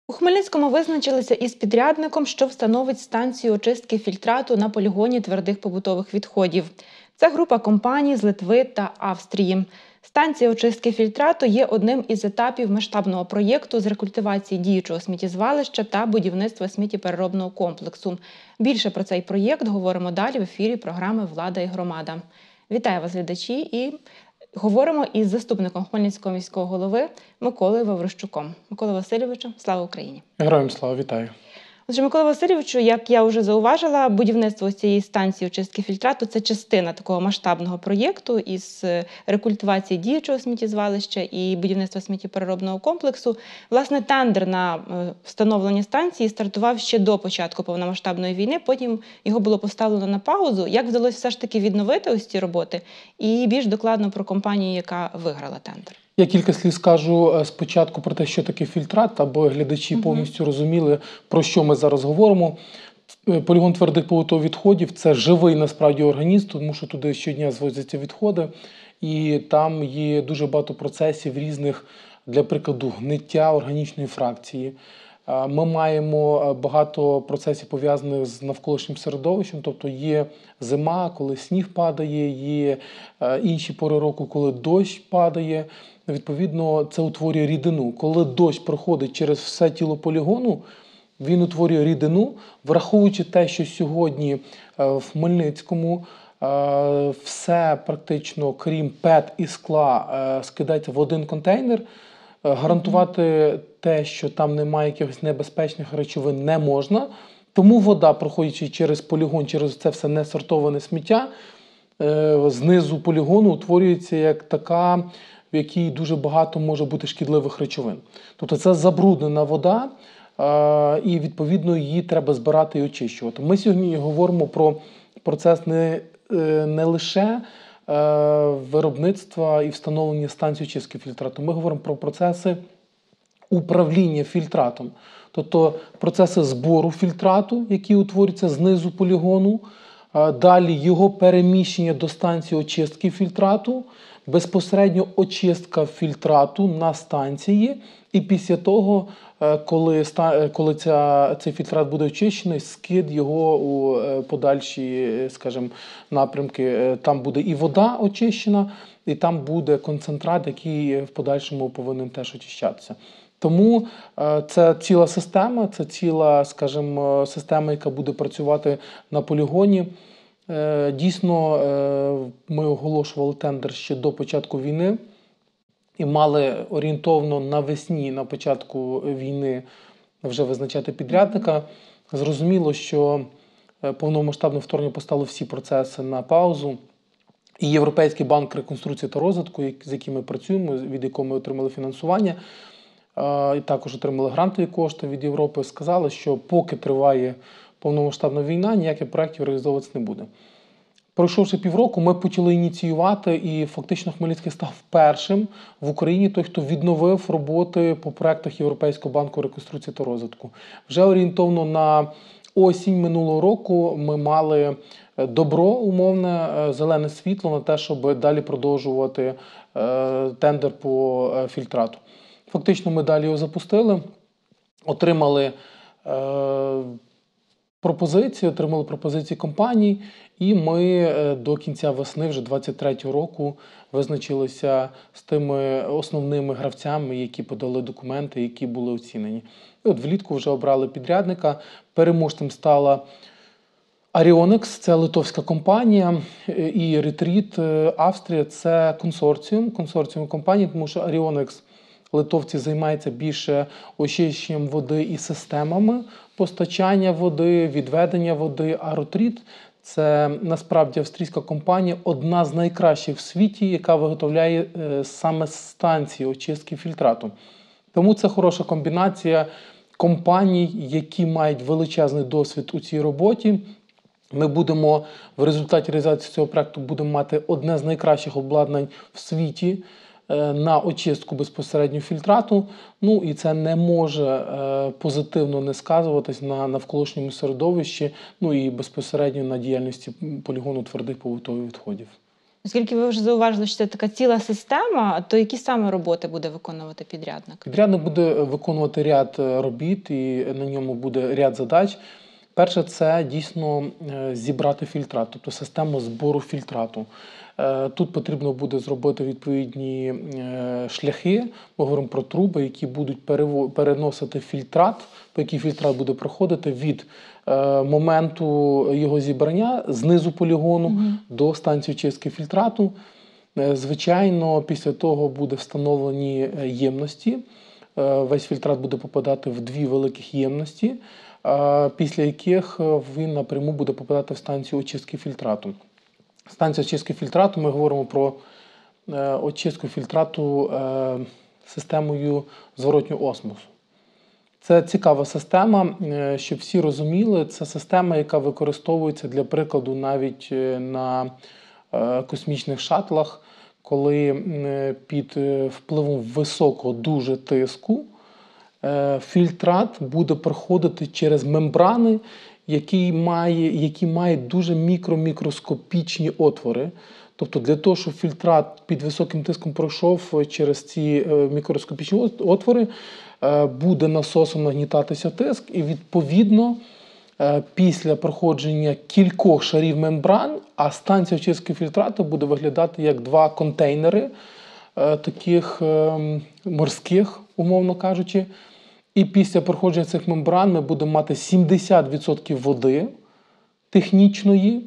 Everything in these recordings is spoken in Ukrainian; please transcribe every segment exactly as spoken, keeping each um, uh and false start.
У Хмельницькому визначилися із підрядником, що встановить станцію очистки фільтрату на полігоні твердих побутових відходів. Це група компаній з Литви та Австрії. Станція очистки фільтрату є одним із етапів масштабного проєкту з рекультивації діючого сміттєзвалища та будівництва сміттєпереробного комплексу. Більше про цей проєкт говоримо далі в ефірі програми «Влада і громада». Вітаю вас, глядачі, і говоримо із заступником Хмельницького міського голови Миколою Ваврищуком. Микола Васильовичу, слава Україні! Героям слава, вітаю! Отже, Микола Васильовичу, як я вже зауважила, будівництво цієї станції очистки фільтрату – це частина такого масштабного проєкту із рекультивації діючого сміттєзвалища і будівництва сміттєпереробного комплексу. Власне, тендер на встановлення станції стартував ще до початку повномасштабної війни, потім його було поставлено на паузу. Як вдалося все ж таки відновити ось ці роботи? І більш докладно про компанію, яка виграла тендер. Я кілька слів скажу спочатку про те, що таке фільтрат, аби глядачі угу. повністю розуміли, про що ми зараз говоримо. Полігон твердих побутових відходів – це живий насправді організм, тому що туди щодня звозяться відходи. І там є дуже багато процесів різних, для прикладу, гниття органічної фракції. Ми маємо багато процесів, пов'язаних з навколишнім середовищем, тобто є зима, коли сніг падає, є інші пори року, коли дощ падає. Відповідно, це утворює рідину. Коли дощ проходить через все тіло полігону, він утворює рідину, враховуючи те, що сьогодні в Хмельницькому все практично, крім пет і скла, скидається в один контейнер. Гарантувати те, що там немає якихось небезпечних речовин, не можна. Тому вода, проходячи через полігон, через це все несортоване сміття, знизу полігону утворюється як така, в якій дуже багато може бути шкідливих речовин. Тобто це забруднена вода, і відповідно її треба збирати і очищувати. Ми сьогодні говоримо про процес не, не лише виробництва і встановлення станцій очистки фільтрату. Ми говоримо про процеси управління фільтратом. Тобто процеси збору фільтрату, які утворюються знизу полігону, далі його переміщення до станції очистки фільтрату, безпосередньо очистка фільтрату на станції, і після того, коли, коли ця, цей фільтрат буде очищений, скид його у подальші, скажімо, напрямки. Там буде і вода очищена, і там буде концентрат, який в подальшому повинен теж очищатися. Тому це ціла система, це ціла, скажімо, система, яка буде працювати на полігоні. Дійсно, ми оголошували тендер ще до початку війни і мали орієнтовно навесні, на початку війни вже визначати підрядника. Зрозуміло, що повномасштабне вторгнення поставило всі процеси на паузу. І Європейський банк реконструкції та розвитку, з яким ми працюємо, від якого ми отримали фінансування, і також отримали грантові кошти від Європи, сказали, що поки триває повномасштабна війна, ніяких проєктів реалізовуватися не буде. Пройшовши півроку, ми почали ініціювати, і фактично Хмельницький став першим в Україні, той, хто відновив роботи по проєктах Європейського банку реконструкції та розвитку. Вже орієнтовно на осінь минулого року ми мали добро, умовне, зелене світло на те, щоб далі продовжувати тендер по фільтрату. Фактично ми далі його запустили, отримали пропозиції, отримали пропозиції компаній, і ми до кінця весни вже двадцять третього року визначилися з тими основними гравцями, які подали документи, які були оцінені. І от влітку вже обрали підрядника. Переможцем стала Аріонекс, це литовська компанія, і Ретріт Австрія – це консорціум, консорціум компаній, тому що Аріонекс литовці займаються більше очищенням води і системами постачання води, відведення води, а Ретріт – це насправді австрійська компанія, одна з найкращих в світі, яка виготовляє саме станції очистки фільтрату. Тому це хороша комбінація компаній, які мають величезний досвід у цій роботі. Ми будемо в результаті реалізації цього проєкту будемо мати одне з найкращих обладнань в світі на очистку безпосередньо фільтрату. Ну і це не може позитивно не сказуватись на навколишньому середовищі, ну і безпосередньо на діяльності полігону твердих побутових відходів. Оскільки ви вже зауважили, що це така ціла система, то які саме роботи буде виконувати підрядник? Підрядник буде виконувати ряд е, робіт, і на ньому буде ряд задач. Перше, це дійсно е, зібрати фільтрат, тобто систему збору фільтрату. Е, Тут потрібно буде зробити відповідні е, шляхи, ми говоримо про труби, які будуть перево- переносити фільтрат, по який фільтрат буде проходити від е, моменту його зібрання знизу полігону до станції чистки фільтрату. Е, Звичайно, після того буде встановлені е, ємності. Е, Весь фільтрат буде попадати в дві великих ємності, е, після яких е, він напряму буде попадати в станцію очистки фільтрату. Станція очистки фільтрату, ми говоримо про е, очистку фільтрату е, системою зворотнього осмосу. Це цікава система, е, щоб всі розуміли, це система, яка використовується для прикладу навіть е, на е, космічних шатлах, коли е, під е, впливом високого дуже тиску е, фільтрат буде проходити через мембрани, які має, які мають дуже мікро-мікроскопічні отвори. Тобто для того, щоб фільтрат під високим тиском пройшов через ці е, мікроскопічні от- отвори, е, буде насосом нагнітатися тиск, і відповідно е, після проходження кількох шарів мембран, а станція очистки фільтрату буде виглядати як два контейнери, е, таких е, морських, умовно кажучи. І після проходження цих мембран ми будемо мати сімдесят відсотків води технічної,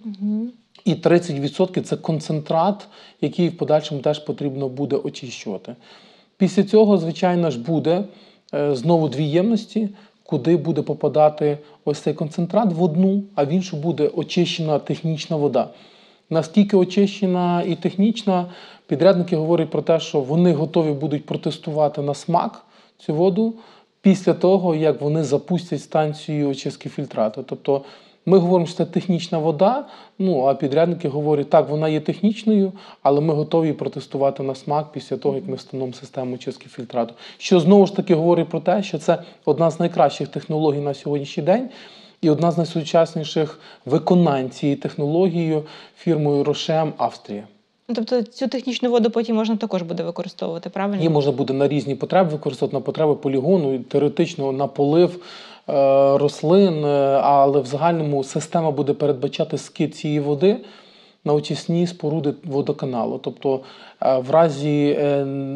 і тридцять відсотків це концентрат, який в подальшому теж потрібно буде очищувати. Після цього, звичайно ж, буде е, знову дві ємності, куди буде попадати ось цей концентрат в одну, а в іншу буде очищена технічна вода. Наскільки очищена і технічна, підрядники говорять про те, що вони готові будуть протестувати на смак цю воду після того, як вони запустять станцію очистки фільтрату. Тобто ми говоримо, що це технічна вода, ну а підрядники говорять, так, вона є технічною, але ми готові протестувати на смак після того, як ми встановимо систему очистки фільтрату. Що знову ж таки говорить про те, що це одна з найкращих технологій на сьогоднішній день і одна з найсучасніших виконань цієї технології фірмою Рошем Австрія. Ну, тобто цю технічну воду потім можна також буде використовувати, правильно? Її можна буде на різні потреби використовувати, на потреби полігону, і теоретично на полив е, рослин, е, але в загальному система буде передбачати скид цієї води на очисні споруди водоканалу. Тобто е, в разі е,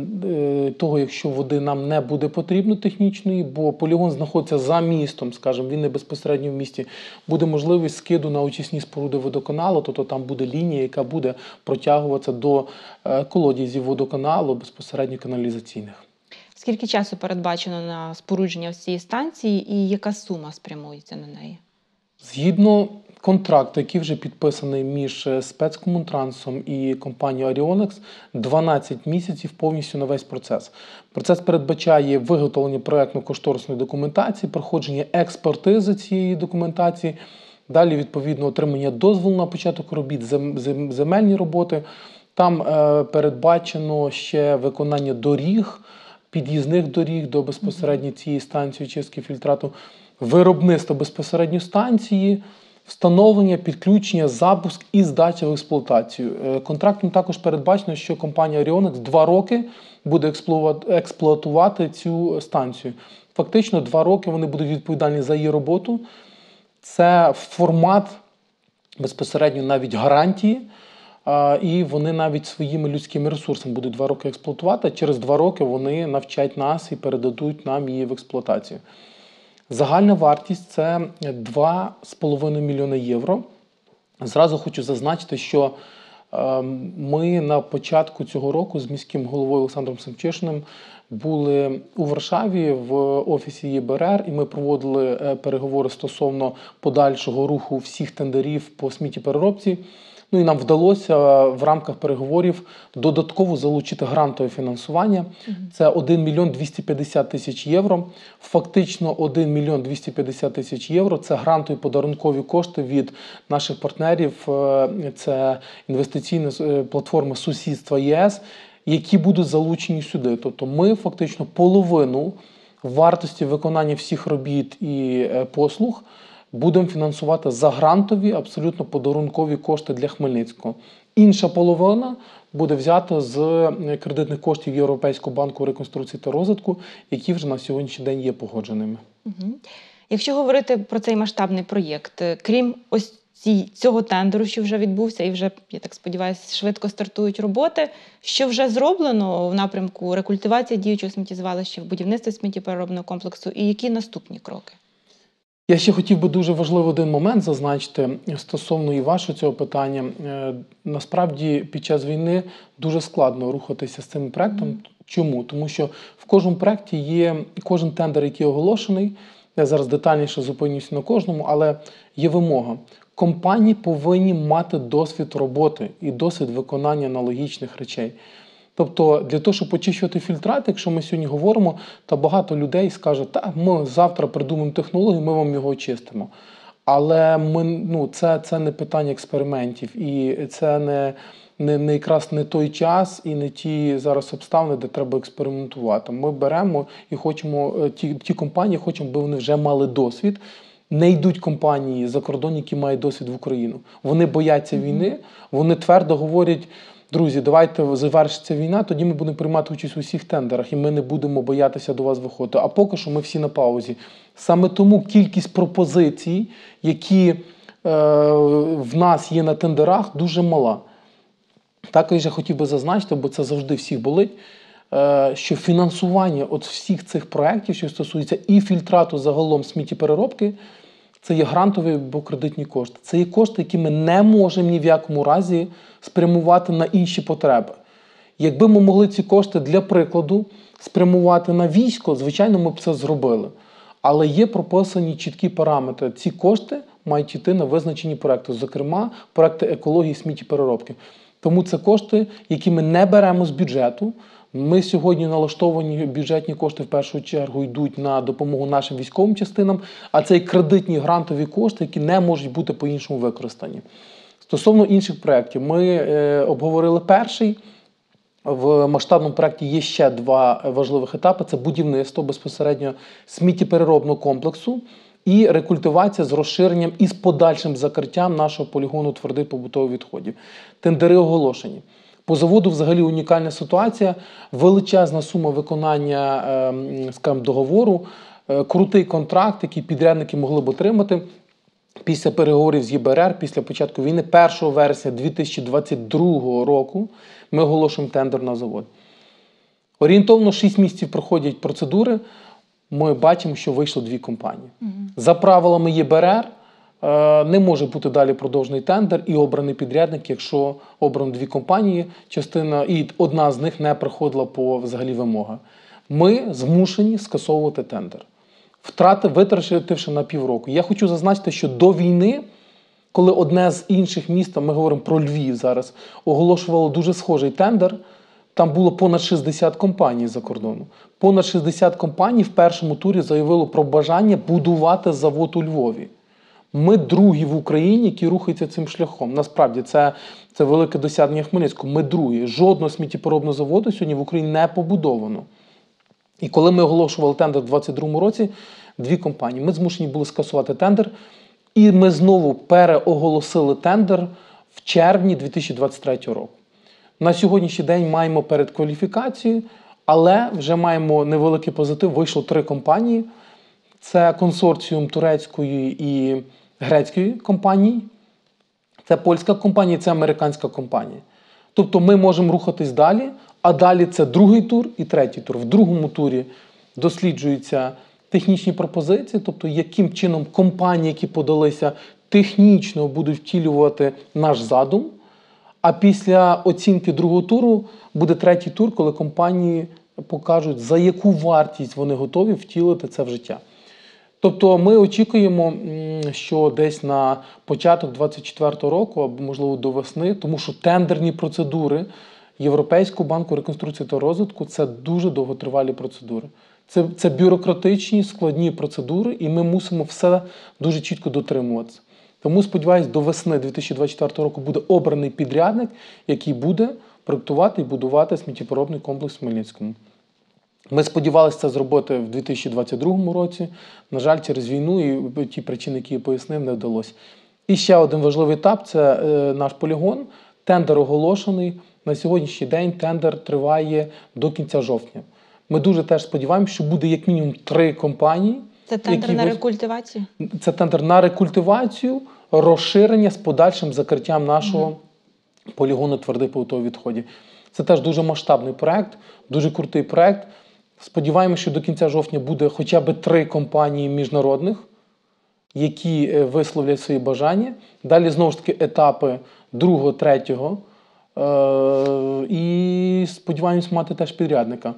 е, того, якщо води нам не буде потрібно технічної, бо полігон знаходиться за містом, скажімо, він не безпосередньо в місті, буде можливість скиду на очисні споруди водоканалу, тобто там буде лінія, яка буде протягуватися до е, колодязів водоканалу, безпосередньо каналізаційних. Скільки часу передбачено на спорудження цієї станції і яка сума спрямується на неї? Згідно контракту, який вже підписаний між спецкомунтрансом і компанією Аріонекс, дванадцять місяців повністю на весь процес. Процес передбачає виготовлення проєктно-кошторисної документації, проходження експертизи цієї документації, далі, відповідно, отримання дозволу на початок робіт, зем- зем- земельні роботи. Там е, передбачено ще виконання доріг, під'їзних доріг до безпосередньо цієї станції очистки фільтрату, виробництво безпосередньо станції, встановлення, підключення, запуск і здача в експлуатацію. Е, Контрактом також передбачено, що компанія Arionex два роки буде експлуа- експлуатувати цю станцію. Фактично два роки вони будуть відповідальні за її роботу. Це формат безпосередньо навіть гарантії, а, і вони навіть своїми людськими ресурсами будуть два роки експлуатувати, а через два роки вони навчать нас і передадуть нам її в експлуатацію. Загальна вартість – це два з половиною мільйони євро. Зразу хочу зазначити, що е, ми на початку цього року з міським головою Олександром Семчишиним були у Варшаві в офісі ЄБРР, і ми проводили е, переговори стосовно подальшого руху всіх тендерів по сміттєпереробці. Ну і нам вдалося в рамках переговорів додатково залучити грантове фінансування. Це один мільйон двісті п'ятдесят тисяч євро. Фактично один мільйон двісті п'ятдесят тисяч євро – це грантові подарункові кошти від наших партнерів. Це інвестиційна платформа сусідства ЄС, які будуть залучені сюди. Тобто ми фактично половину вартості виконання всіх робіт і послуг будемо фінансувати за грантові, абсолютно подарункові кошти для Хмельницького. Інша половина буде взята з кредитних коштів Європейського банку реконструкції та розвитку, які вже на сьогоднішній день є погодженими. Угу. Якщо говорити про цей масштабний проєкт, крім ось ці, цього тендеру, що вже відбувся, і вже, я так сподіваюся, швидко стартують роботи, що вже зроблено в напрямку рекультивації діючого сміттєзвалища, в будівництві сміттєпереробного комплексу, і які наступні кроки? Я ще хотів би дуже важливий один момент зазначити стосовно і вашого цього питання. Насправді, під час війни дуже складно рухатися з цим проектом. Mm. Чому? Тому що в кожному проєкті є кожен тендер, який оголошений. Я зараз детальніше зупинюся на кожному, але є вимога. Компанії повинні мати досвід роботи і досвід виконання аналогічних речей. Тобто, для того, щоб очищувати фільтрати, якщо ми сьогодні говоримо, то багато людей скажуть, так, ми завтра придумаємо технологію, ми вам його очистимо. Але ми, ну, це, це не питання експериментів, і це не, не, не якраз не той час і не ті зараз обставини, де треба експериментувати. Ми беремо і хочемо, ті, ті компанії хочемо, аби вони вже мали досвід. Не йдуть компанії за кордон, які мають досвід в Україну. Вони бояться війни, вони твердо говорять, друзі, давайте завершиться війна, тоді ми будемо приймати участь у всіх тендерах, і ми не будемо боятися до вас виходити. А поки що ми всі на паузі. Саме тому кількість пропозицій, які е, в нас є на тендерах, дуже мала. Також я хотів би зазначити, бо це завжди всіх болить, е, що фінансування от всіх цих проєктів, що стосується і фільтрату загалом сміттєпереробки, це є грантові або кредитні кошти. Це є кошти, які ми не можемо ні в якому разі спрямувати на інші потреби. Якби ми могли ці кошти, для прикладу, спрямувати на військо, звичайно, ми б це зробили. Але є прописані чіткі параметри. Ці кошти мають йти на визначені проекти, зокрема, проекти екології сміттєпереробки. Тому це кошти, які ми не беремо з бюджету. Ми сьогодні налаштовані бюджетні кошти в першу чергу йдуть на допомогу нашим військовим частинам, а це і кредитні грантові кошти, які не можуть бути по-іншому використані. Стосовно інших проєктів, ми е, обговорили перший. В масштабному проєкті є ще два важливих етапи. Це будівництво безпосередньо сміттєпереробного комплексу і рекультивація з розширенням і з подальшим закриттям нашого полігону твердих побутових відходів. Тендери оголошені. По заводу взагалі унікальна ситуація, величезна сума виконання, скажімо, договору, крутий контракт, який підрядники могли б отримати після переговорів з ЄБРР, після початку війни, першого вересня дві тисячі двадцять другого року ми оголошуємо тендер на завод. Орієнтовно шість місяців проходять процедури, ми бачимо, що вийшло дві компанії. Угу. За правилами ЄБРР не може бути далі продовжений тендер і обраний підрядник, якщо обрано дві компанії, частина, і одна з них не проходила по взагалі вимогам. Ми змушені скасовувати тендер. Втрати витративши на півроку. Я хочу зазначити, що до війни, коли одне з інших міст, ми говоримо про Львів зараз, оголошувало дуже схожий тендер, там було понад шістдесят компаній за кордону. Понад шістдесят компаній в першому турі заявило про бажання будувати завод у Львові. Ми другі в Україні, які рухаються цим шляхом. Насправді, це, це велике досягнення Хмельницького. Ми другі. Жодного сміттєпереробного заводу сьогодні в Україні не побудовано. І коли ми оголошували тендер в двадцять другому році, дві компанії, ми змушені були скасувати тендер, і ми знову переоголосили тендер в червні дві тисячі двадцять третього року. На сьогоднішній день маємо передкваліфікацію, але вже маємо невеликий позитив. Вийшло три компанії. Це консорціум турецької і грецької компанії, це польська компанія, це американська компанія. Тобто ми можемо рухатись далі, а далі це другий тур і третій тур. В другому турі досліджуються технічні пропозиції, тобто яким чином компанії, які подалися, технічно будуть втілювати наш задум. А після оцінки другого туру буде третій тур, коли компанії покажуть, за яку вартість вони готові втілити це в життя. Тобто ми очікуємо, що десь на початок двадцять четвертого року, або, можливо, до весни, тому що тендерні процедури Європейського банку реконструкції та розвитку – це дуже довготривалі процедури. Це, це бюрократичні, складні процедури, і ми мусимо все дуже чітко дотримуватися. Тому, сподіваюся, до весни дві тисячі двадцять четвертого року буде обраний підрядник, який буде проєктувати і будувати сміттєпереробний комплекс в Хмельницькому. Ми сподівалися це зробити в дві тисячі двадцять другому році. На жаль, через війну і ті причини, які я пояснив, не вдалося. І ще один важливий етап – це наш полігон. Тендер оголошений. На сьогоднішній день тендер триває до кінця жовтня. Ми дуже теж сподіваємося, що буде як мінімум три компанії. Це тендер які на вис- рекультивацію? Це тендер на рекультивацію, розширення з подальшим закриттям нашого mm-hmm. полігону твердих побутових відходів. Це теж дуже масштабний проект, дуже крутий проект. Сподіваємося, що до кінця жовтня буде хоча б три компанії міжнародних, які висловлять свої бажання. Далі, знову ж таки, етапи другого, третього. Е- і сподіваємось мати теж підрядника.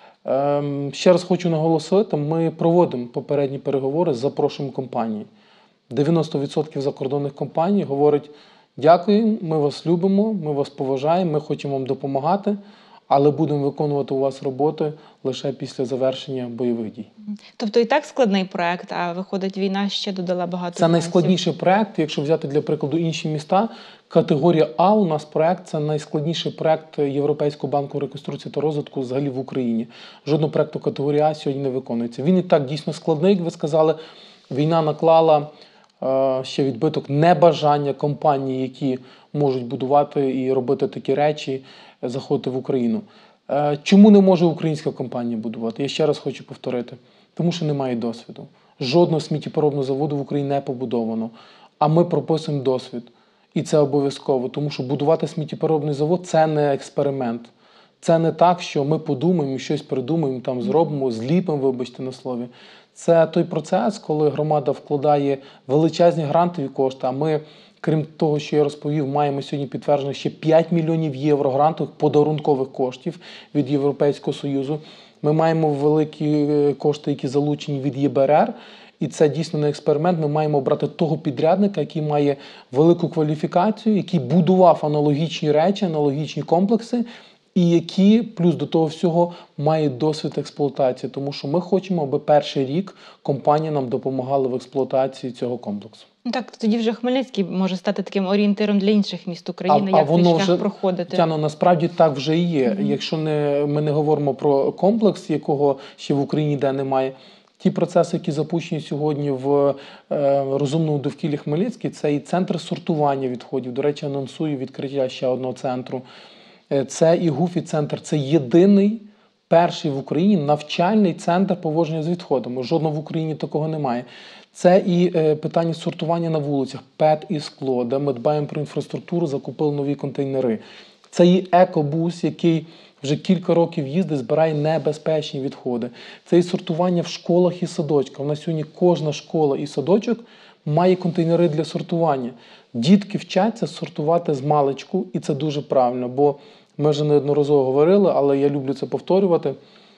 Е- ще раз хочу наголосити, ми проводимо попередні переговори з запрошенням компанії. дев'яносто відсотків закордонних компаній говорять: дякую, ми вас любимо, ми вас поважаємо, ми хочемо вам допомагати, але будемо виконувати у вас роботи лише після завершення бойових дій. Тобто і так складний проект, а виходить, війна ще додала багато Це нюансів. найскладніший проект, якщо взяти для прикладу інші міста. Категорія А у нас проект – це найскладніший проект Європейського банку реконструкції та розвитку взагалі в Україні. Жодного проекту категорії А сьогодні не виконується. Він і так дійсно складний, як ви сказали. Війна наклала е, ще відбиток небажання компаній, які можуть будувати і робити такі речі, заходити в Україну. Е, чому не може українська компанія будувати? Я ще раз хочу повторити. Тому що немає досвіду. Жодного сміттєпереробного заводу в Україні не побудовано. А ми прописуємо досвід. І це обов'язково. Тому що будувати сміттєпереробний завод – це не експеримент. Це не так, що ми подумаємо, щось придумаємо, там зробимо, зліпимо, вибачте на слові. Це той процес, коли громада вкладає величезні грантові кошти, а ми, крім того, що я розповів, маємо сьогодні підтверджено ще п'ять мільйонів євро грантових подарункових коштів від Європейського Союзу. Ми маємо великі кошти, які залучені від Є Б Р Р. І це дійсно не експеримент. Ми маємо обрати того підрядника, який має велику кваліфікацію, який будував аналогічні речі, аналогічні комплекси, і які, плюс до того всього, має досвід експлуатації. Тому що ми хочемо, аби перший рік компанія нам допомагала в експлуатації цього комплексу. Ну так, тоді вже Хмельницький може стати таким орієнтиром для інших міст України, а, як а воно цей шлях вже, проходити. Тяно, насправді так вже і є. Mm-hmm. Якщо не, ми не говоримо про комплекс, якого ще в Україні де немає, ті процеси, які запущені сьогодні в е, розумному довкіллі Хмельницький, це і центр сортування відходів. До речі, анонсую відкриття ще одного центру. Е, це і ГУФІ-центр. Це єдиний, перший в Україні навчальний центр поводження з відходами. Жодного в Україні такого немає. Це і е, питання сортування на вулицях, ПЕТ і скло, де ми дбаємо про інфраструктуру, закупили нові контейнери. Це і екобус, який вже кілька років їздить, збирає небезпечні відходи. Це і сортування в школах і садочках. У нас сьогодні кожна школа і садочок має контейнери для сортування. Дітки вчаться сортувати з маличку, і це дуже правильно, бо ми вже неодноразово говорили, але я люблю це повторювати.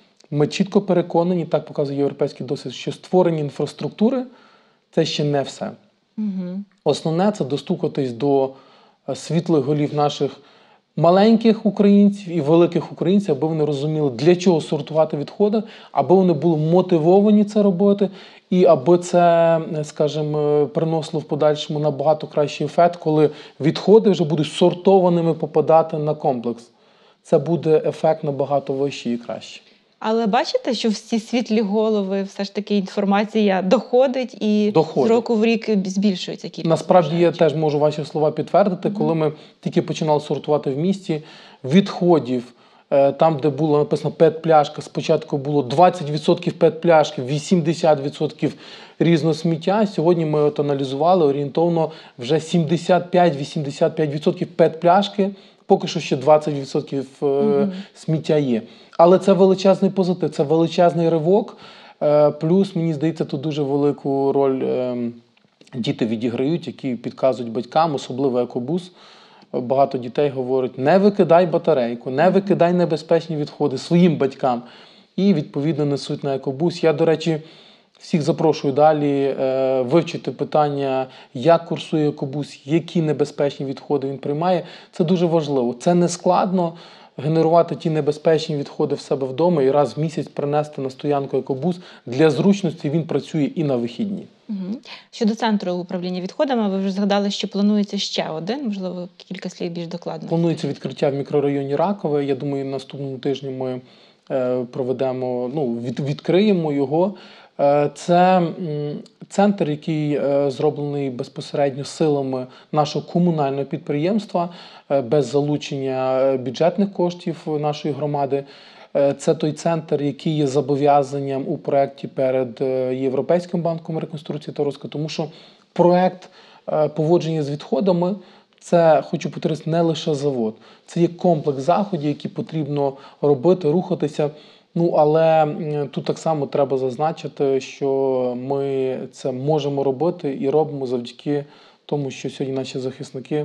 Ми чітко переконані, так показує європейський досвід, що створення інфраструктури – це ще не все. Угу. Основне – це достукатись до світлих голів наших маленьких українців і великих українців, аби вони розуміли, для чого сортувати відходи, аби вони були мотивовані це робити, і аби це, скажімо, приносило в подальшому набагато кращий ефект, коли відходи вже будуть сортованими попадати на комплекс. Це буде ефект набагато вищий і кращий. Але бачите, що в ці світлі голови все ж таки інформація доходить і доходить. з року в рік збільшується кількість. Насправді я теж можу ваші слова підтвердити. Mm-hmm. Коли ми тільки починали сортувати в місті, відходів, там, де було написано пет-пляшка, спочатку було двадцять відсотків пет-пляшки, вісімдесят відсотків різного сміття. Сьогодні ми от аналізували орієнтовно вже сімдесят п'ять - вісімдесят п'ять відсотків пет-пляшки, поки що ще двадцять відсотків mm-hmm. сміття є. Але це величезний позитив, це величезний ривок. Плюс, мені здається, тут дуже велику роль діти відіграють, які підказують батькам, особливо екобус. Багато дітей говорять: не викидай батарейку, не викидай небезпечні відходи своїм батькам. І, відповідно, несуть на екобус. Я, до речі, всіх запрошую далі вивчити питання, як курсує екобус, які небезпечні відходи він приймає. Це дуже важливо. Це не складно. Генерувати ті небезпечні відходи в себе вдома і раз в місяць принести на стоянку екобус. Для зручності він працює і на вихідні. Угу. Щодо центру управління відходами, ви вже згадали, що планується ще один, можливо, кілька слів більш докладно. Планується відкриття в мікрорайоні Ракове. Я думаю, наступному тижні ми е, проведемо, ну, від, відкриємо його. Е, Це м, центр, який е, зроблений безпосередньо силами нашого комунального підприємства, е, без залучення е, бюджетних коштів нашої громади. Е, Це той центр, який є зобов'язанням у проєкті перед е, Європейським банком реконструкції та розвитку, тому що проєкт е, поводження з відходами – це, хочу повторити, не лише завод. Це є комплекс заходів, які потрібно робити, рухатися. Ну, але м, тут так само треба зазначити, що ми це можемо робити і робимо завдяки тому, що сьогодні наші захисники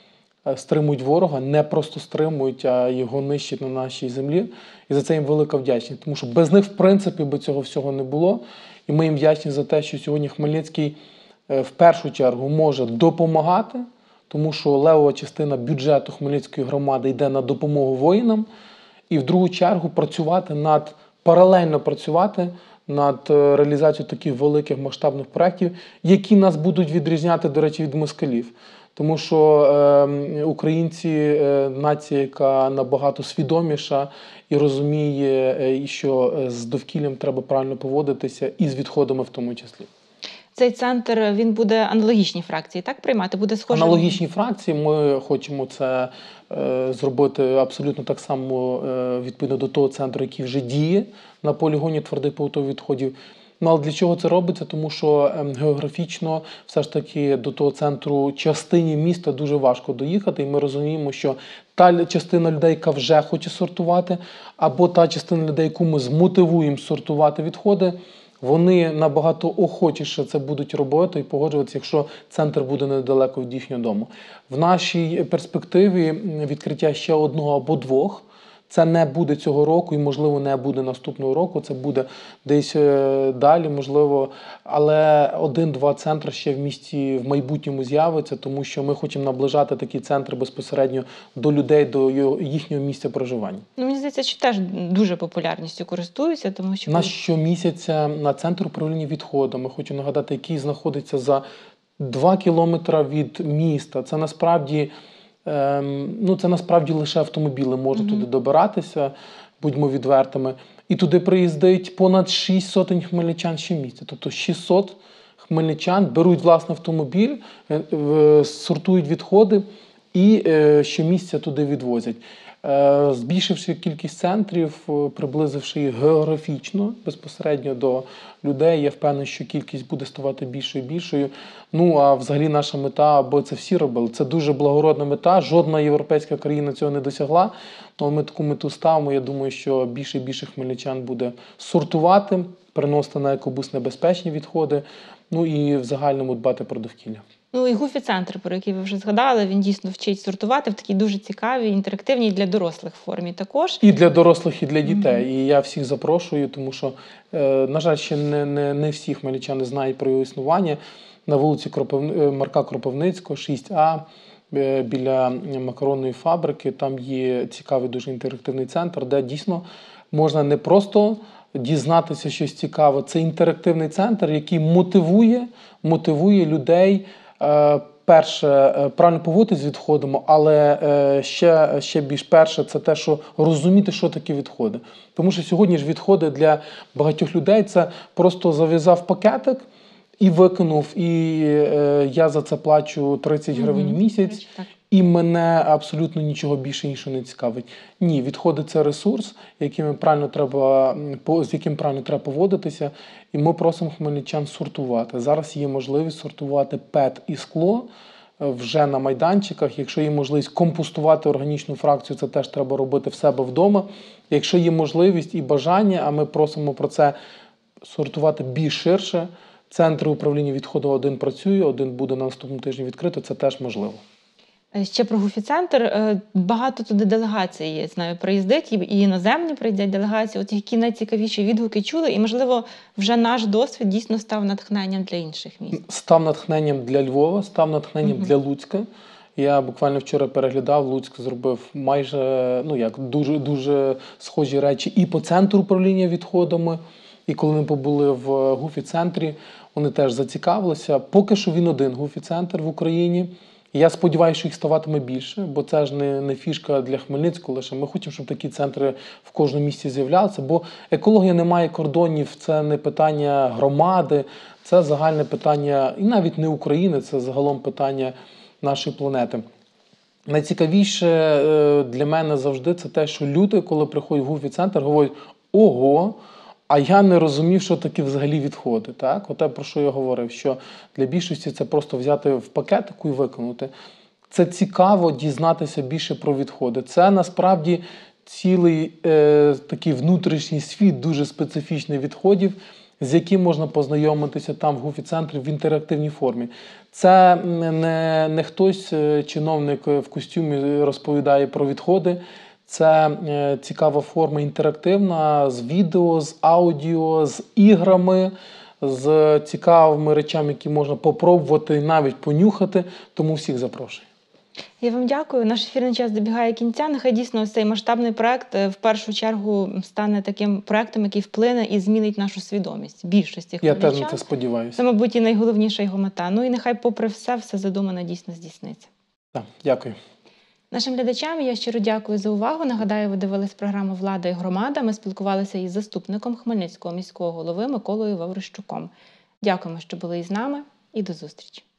е, стримують ворога, не просто стримують, а його нищать на нашій землі. І за це їм велика вдячність, тому що без них, в принципі, би цього всього не було. І ми їм вдячні за те, що сьогодні Хмельницький е, в першу чергу може допомагати, тому що левова частина бюджету Хмельницької громади йде на допомогу воїнам. І в другу чергу працювати над, паралельно працювати над е, реалізацією таких великих масштабних проєктів, які нас будуть відрізняти, до речі, від москалів. Тому що е, українці е, нація, яка набагато свідоміша і розуміє, е, що з довкіллям треба правильно поводитися, і з відходами в тому числі. Цей центр, він буде аналогічні фракції, так, приймати? Буде схоже? Аналогічні фракції, ми хочемо це е, зробити абсолютно так само е, відповідно до того центру, який вже діє на полігоні твердих побутових відходів. Ну, але для чого це робиться? Тому що е, географічно все ж таки до того центру частині міста дуже важко доїхати, і ми розуміємо, що та частина людей, яка вже хоче сортувати, або та частина людей, яку ми змотивуємо сортувати відходи, вони набагато охочіше це будуть робити і погоджуватися, якщо центр буде недалеко від їхнього дому. В нашій перспективі відкриття ще одного або двох. Це не буде цього року і, можливо, не буде наступного року. Це буде десь далі, можливо. Але один-два центри ще в місті в майбутньому з'явиться, тому що ми хочемо наближати такі центри безпосередньо до людей, до їхнього місця проживання. Ну, мені здається, що теж дуже популярністю користуються, тому що... У нас щомісяця на центр управління відходами, хочу нагадати, який знаходиться за два кілометри від міста. Це насправді... Ну, це насправді лише автомобіли можуть mm-hmm. туди добиратися, будьмо відвертими. І туди приїздить понад шість сотень хмельничан щомісяця. Тобто шістсот хмельничан беруть власний автомобіль, сортують відходи і щомісяця туди відвозять. Збільшивши кількість центрів, приблизивши їх географічно, безпосередньо до людей, я впевнений, що кількість буде ставати більшою і більшою. Ну, а взагалі наша мета, бо це всі робили, це дуже благородна мета, жодна європейська країна цього не досягла, але ми таку мету ставимо, я думаю, що більше і більше хмельничан буде сортувати, приносити на екобус небезпечні відходи, ну і в загальному дбати про довкілля. Ну і Гуфі-центр, про який ви вже згадали, він дійсно вчить сортувати в такій дуже цікавій, інтерактивній для дорослих формі також. І для дорослих, і для дітей. Mm-hmm. І я всіх запрошую, тому що, е, на жаль, ще не, не, не всі хмельничани знають про його існування. На вулиці Кропив... Марка Кропивницького, шість А, е, біля макаронної фабрики, там є цікавий дуже інтерактивний центр, де дійсно можна не просто дізнатися щось цікаве, це інтерактивний центр, який мотивує, мотивує людей, перше, правильно поводитися з відходами, але ще, ще більш перше, це те, що розуміти, що таке відходи. Тому що сьогодні ж відходи для багатьох людей – це просто зав'язав пакетик і викинув, і я за це плачу тридцять гривень в місяць, і мене абсолютно нічого більше іншого не цікавить. Ні, відходи – це ресурс, яким правильно треба, з яким правильно треба поводитися, і ми просимо хмельничан сортувати. Зараз є можливість сортувати пет і скло вже на майданчиках. Якщо є можливість компостувати органічну фракцію, це теж треба робити в себе вдома. Якщо є можливість і бажання, а ми просимо про це сортувати більш ширше, центри управління відходом один працює, один буде на наступному тижні відкрито, це теж можливо. Ще про Гуфі-центр. Багато туди делегацій, я знаю, приїздить, і іноземні приїздять делегації. От які найцікавіші відгуки чули, і, можливо, вже наш досвід дійсно став натхненням для інших міст? Став натхненням для Львова, став натхненням uh-huh. для Луцька. Я буквально вчора переглядав, Луцьк зробив майже, ну як, дуже, дуже схожі речі і по центру управління відходами, і коли ми побули в Гуфі-центрі, вони теж зацікавилися. Поки що він один Гуфі-центр в Україні. Я сподіваюся, що їх ставатиме більше, бо це ж не, не фішка для Хмельницького лише. Ми хочемо, щоб такі центри в кожному місті з'являлися, бо екологія не має кордонів, це не питання громади, це загальне питання, і навіть не України, це загалом питання нашої планети. Найцікавіше е, для мене завжди це те, що люди, коли приходять в ГУФІ-центр, говорять: ого, а я не розумів, що таке взагалі відходи. Так? Оте, про що я говорив, що для більшості це просто взяти в пакетику і викинути. Це цікаво дізнатися більше про відходи. Це насправді цілий е, такий внутрішній світ дуже специфічний відходів, з яким можна познайомитися там в ГУФІ-центрі в інтерактивній формі. Це не, не хтось, чиновник в костюмі, розповідає про відходи. Це е, цікава форма інтерактивна, з відео, з аудіо, з іграми, з цікавими речами, які можна попробувати, навіть понюхати. Тому всіх запрошую. Я вам дякую. Наш ефірний час добігає кінця. Нехай дійсно цей масштабний проект в першу чергу стане таким проектом, який вплине і змінить нашу свідомість більшості хмельничан. Я теж на це сподіваюся. Це, мабуть, і найголовніша його мета. Ну і нехай попри все, все задумане дійсно здійсниться. Так, дякую. Нашим глядачам я щиро дякую за увагу. Нагадаю, ви дивились програму «Влада і громада». Ми спілкувалися із заступником Хмельницького міського голови Миколою Ваврищуком. Дякуємо, що були із нами, і до зустрічі.